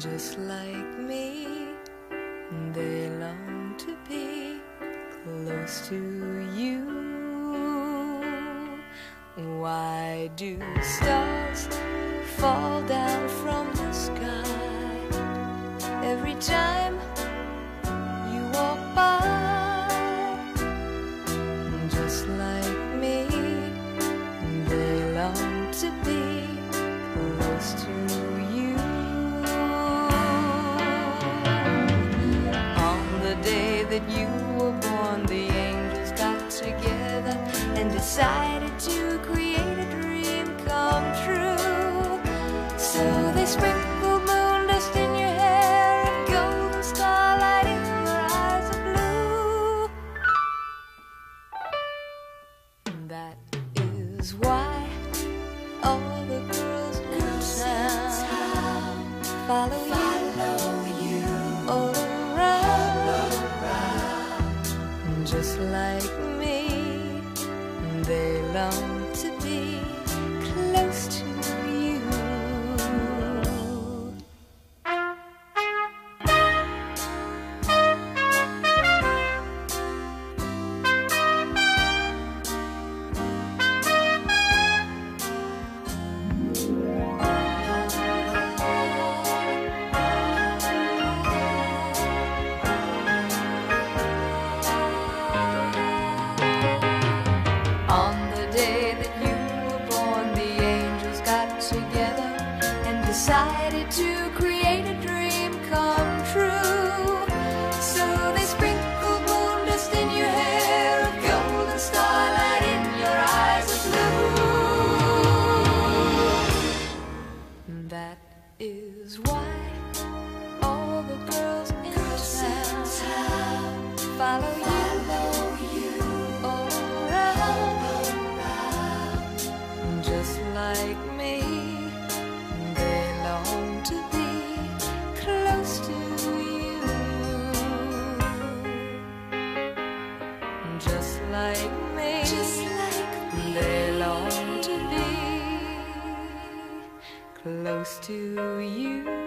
just like me, they long to be close to you. Why do stars fall down from the sky every time you walk by? Just like me, they long to be close to you. On the day that you were born, the angels got together and decided to create a dream come true. So they sprinkled moon dust in your hair and golden starlight in your eyes of blue. That is why all the girls in town follow you all around. Just like me, they long to be close to you. On the day that you were born, the angels got together and decided to create a dream come true. So they sprinkled moon dust in your hair, a golden starlight in your eyes of blue. That is why all the girls in town follow you all around. Just like me, they long to be close to you. Just like me, they long to be close to you.